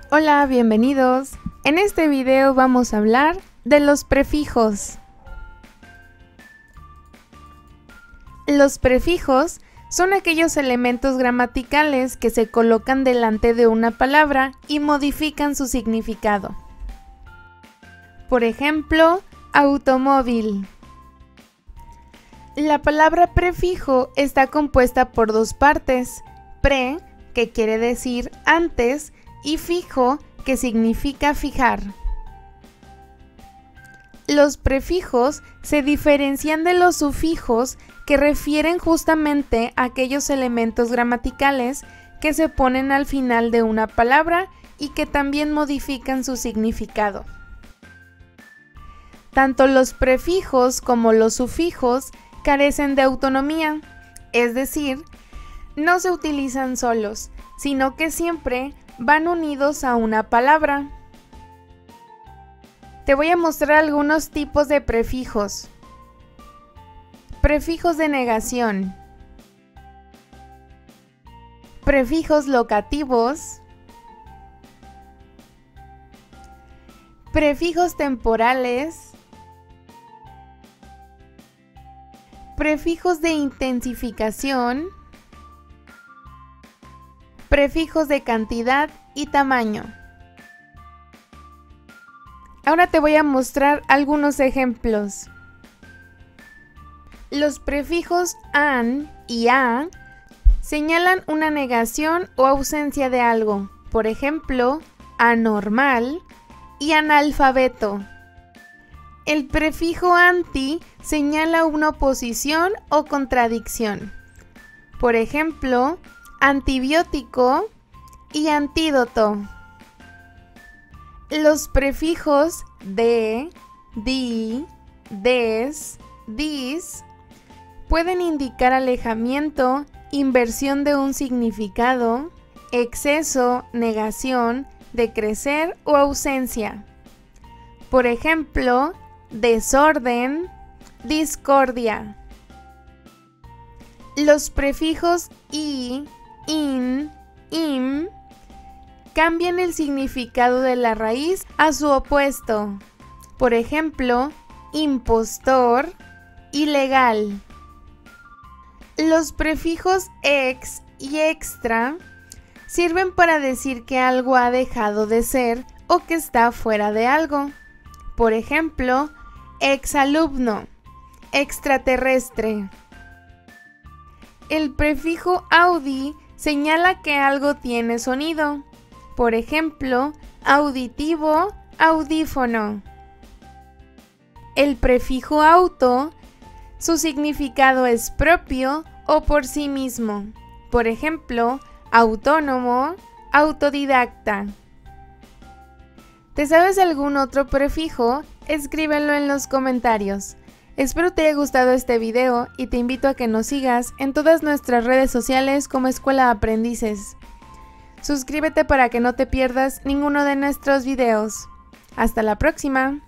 Hola, bienvenidos. En este video vamos a hablar de los prefijos. Los prefijos son aquellos elementos gramaticales que se colocan delante de una palabra y modifican su significado. Por ejemplo, automóvil. La palabra prefijo está compuesta por dos partes, pre, que quiere decir antes, y fijo, que significa fijar. Los prefijos se diferencian de los sufijos que refieren justamente a aquellos elementos gramaticales que se ponen al final de una palabra y que también modifican su significado. Tanto los prefijos como los sufijos carecen de autonomía, es decir, no se utilizan solos, sino que siempre van unidos a una palabra. Te voy a mostrar algunos tipos de prefijos. Prefijos de negación. Prefijos locativos. Prefijos temporales. Prefijos de intensificación. Prefijos de cantidad y tamaño. Ahora te voy a mostrar algunos ejemplos. Los prefijos an y a señalan una negación o ausencia de algo, por ejemplo, anormal y analfabeto. El prefijo anti señala una oposición o contradicción, por ejemplo, antibiótico y antídoto. Los prefijos de, di, des, dis pueden indicar alejamiento, inversión de un significado, exceso, negación, decrecer o ausencia. Por ejemplo, desorden, discordia. Los prefijos i, in, im cambian el significado de la raíz a su opuesto. Por ejemplo, impostor, ilegal. Los prefijos ex y extra sirven para decir que algo ha dejado de ser o que está fuera de algo. Por ejemplo, exalumno, extraterrestre. El prefijo audi señala que algo tiene sonido. Por ejemplo, auditivo, audífono. El prefijo auto, su significado es propio o por sí mismo. Por ejemplo, autónomo, autodidacta. ¿Te sabes algún otro prefijo? Escríbelo en los comentarios. Espero te haya gustado este video y te invito a que nos sigas en todas nuestras redes sociales como Escuela de Aprendices. Suscríbete para que no te pierdas ninguno de nuestros videos. ¡Hasta la próxima!